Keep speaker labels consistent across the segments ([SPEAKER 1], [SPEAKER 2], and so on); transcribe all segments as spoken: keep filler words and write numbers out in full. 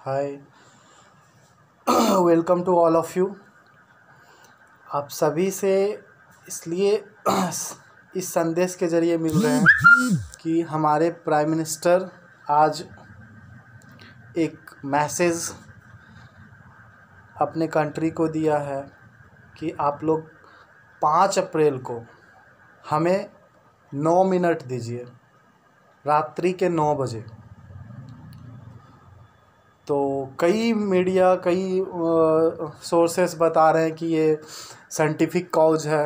[SPEAKER 1] Hi, welcome to all of you. आप सभी से इसलिए इस संदेश के ज़रिए मिल रहे हैं कि हमारे प्राइम मिनिस्टर आज एक मैसेज अपने कंट्री को दिया है कि आप लोग पाँच अप्रैल को हमें नौ मिनट दीजिए, रात्रि के नौ बजे। तो कई मीडिया कई सोर्सेस बता रहे हैं कि ये साइंटिफिक कॉज है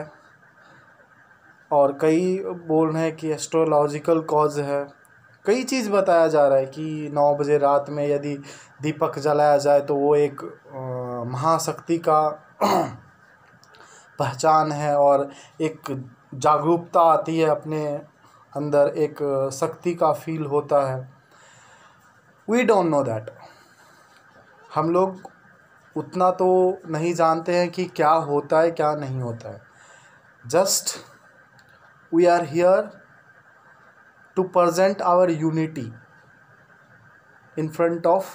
[SPEAKER 1] और कई बोल रहे हैं कि एस्ट्रोलॉजिकल कॉज है। कई चीज़ बताया जा रहा है कि नौ बजे रात में यदि दीपक जलाया जाए तो वो एक महाशक्ति का पहचान है और एक जागरूकता आती है, अपने अंदर एक शक्ति का फील होता है। We don't know that. हम लोग उतना तो नहीं जानते हैं कि क्या होता है क्या नहीं होता है। Just we are here to present our unity in front of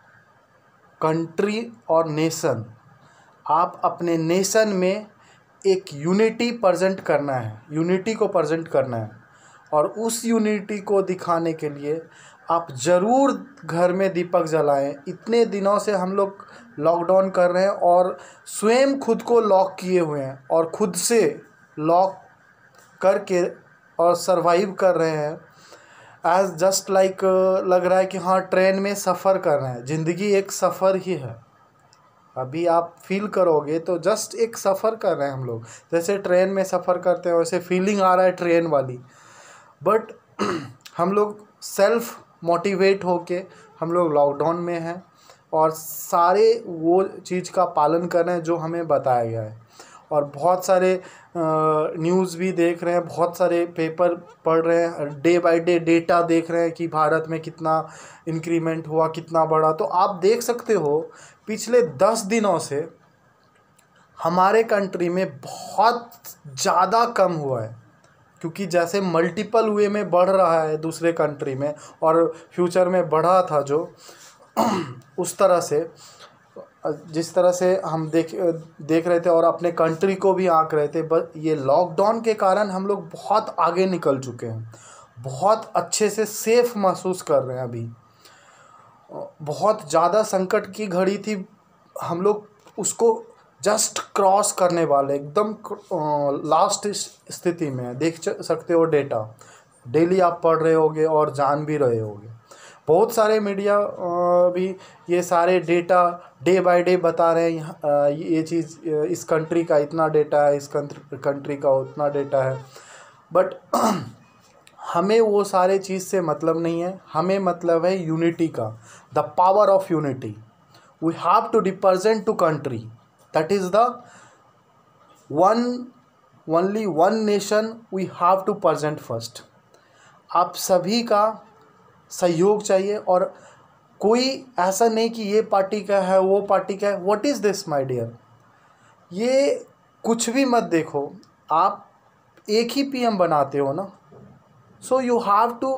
[SPEAKER 1] country और नेशन। आप अपने नेशन में एक यूनिटी प्रेजेंट करना है, यूनिटी को प्रेजेंट करना है और उस यूनिटी को दिखाने के लिए आप ज़रूर घर में दीपक जलाएं। इतने दिनों से हम लोग लॉकडाउन कर रहे हैं और स्वयं खुद को लॉक किए हुए हैं और खुद से लॉक करके और सरवाइव कर रहे हैं। एज जस्ट लाइक लग रहा है कि हाँ, ट्रेन में सफ़र कर रहे हैं। ज़िंदगी एक सफ़र ही है। अभी आप फील करोगे तो जस्ट एक सफ़र कर रहे हैं हम लोग, जैसे ट्रेन में सफ़र करते हैं वैसे फीलिंग आ रहा है ट्रेन वाली। बट हम लोग सेल्फ मोटिवेट होके हम लोग लॉकडाउन में हैं और सारे वो चीज़ का पालन कर रहे हैं जो हमें बताया गया है। और बहुत सारे न्यूज़ भी देख रहे हैं, बहुत सारे पेपर पढ़ रहे हैं, डे बाय डे डेटा देख रहे हैं कि भारत में कितना इंक्रीमेंट हुआ, कितना बढ़ा। तो आप देख सकते हो पिछले दस दिनों से हमारे कंट्री में बहुत ज़्यादा कम हुआ है, क्योंकि जैसे मल्टीपल वे में बढ़ रहा है दूसरे कंट्री में और फ्यूचर में बढ़ा था जो उस तरह से जिस तरह से हम देख देख रहे थे और अपने कंट्री को भी आंक रहे थे। बस ये लॉकडाउन के कारण हम लोग बहुत आगे निकल चुके हैं, बहुत अच्छे से सेफ महसूस कर रहे हैं। अभी बहुत ज़्यादा संकट की घड़ी थी, हम लोग उसको जस्ट क्रॉस करने वाले एकदम लास्ट स्थिति में। देख सकते हो डेटा, डेली आप पढ़ रहे होगे और जान भी रहे होगे। बहुत सारे मीडिया भी ये सारे डेटा डे बाय डे बता रहे हैं, ये चीज़ इस कंट्री का इतना डेटा है, इस कंट्री का उतना डेटा है। बट हमें वो सारे चीज़ से मतलब नहीं है, हमें मतलब है यूनिटी का, the power of unity. We have to represent to country, that is the one only one nation we have to present first. आप सभी का सहयोग चाहिए और कोई ऐसा नहीं कि ये पार्टी का है वो पार्टी का है। What is this my dear? ये कुछ भी मत देखो, आप एक ही पीएम बनाते हो ना, so you have to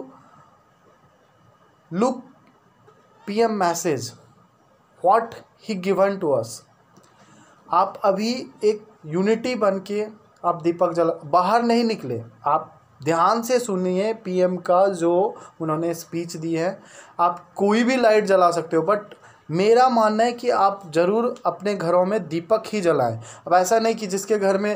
[SPEAKER 1] look PM message what he given to us. आप अभी एक यूनिटी बन के आप दीपक जला, बाहर नहीं निकले। आप ध्यान से सुनिए पीएम का जो उन्होंने स्पीच दी है। आप कोई भी लाइट जला सकते हो, बट मेरा मानना है कि आप ज़रूर अपने घरों में दीपक ही जलाएं। अब ऐसा नहीं कि जिसके घर में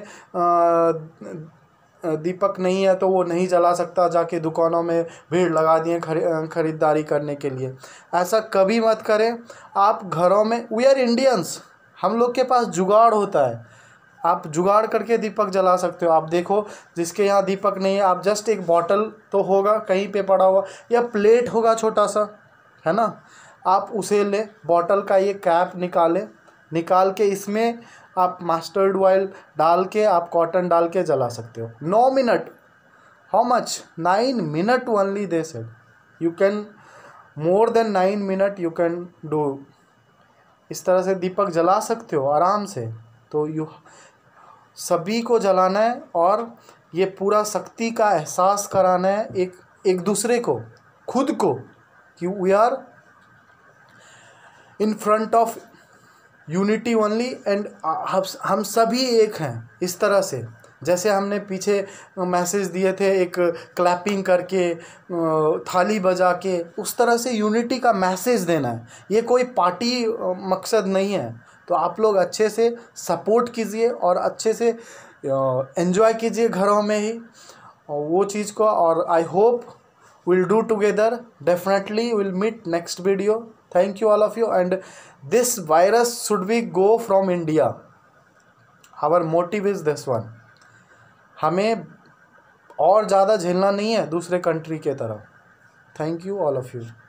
[SPEAKER 1] दीपक नहीं है तो वो नहीं जला सकता, जाके दुकानों में भीड़ लगा दिए खरीदारी करने के लिए। ऐसा कभी मत करें। आप घरों में, वी आर इंडियंस, हम लोग के पास जुगाड़ होता है। आप जुगाड़ करके दीपक जला सकते हो। आप देखो जिसके यहाँ दीपक नहीं है, आप जस्ट एक बॉटल तो होगा कहीं पे पड़ा हुआ या प्लेट होगा छोटा सा, है ना, आप उसे ले, बॉटल का ये कैप निकालें, निकाल के इसमें आप मस्टर्ड ऑयल डाल के आप कॉटन डाल के जला सकते हो। नौ minute, how much? Nine minute only they said. You can more than nine minute you can do. इस तरह से दीपक जला सकते हो आराम से। तो यू सभी को जलाना है और ये पूरा शक्ति का एहसास कराना है एक एक दूसरे को, खुद को, कि we are in front of unity only and हम हम सभी एक हैं। इस तरह से जैसे हमने पीछे मैसेज दिए थे एक क्लैपिंग करके, थाली बजा के, उस तरह से यूनिटी का मैसेज देना है। ये कोई पार्टी मकसद नहीं है। तो आप लोग अच्छे से सपोर्ट कीजिए और अच्छे से एंजॉय कीजिए घरों में ही वो चीज़ को। और I hope we'll do together, definitely we'll meet next video. Thank you all of you, and this virus should be go from India. Our motive is this one. हमें और ज़्यादा झेलना नहीं है दूसरे कंट्री के तरफ। Thank you all of you.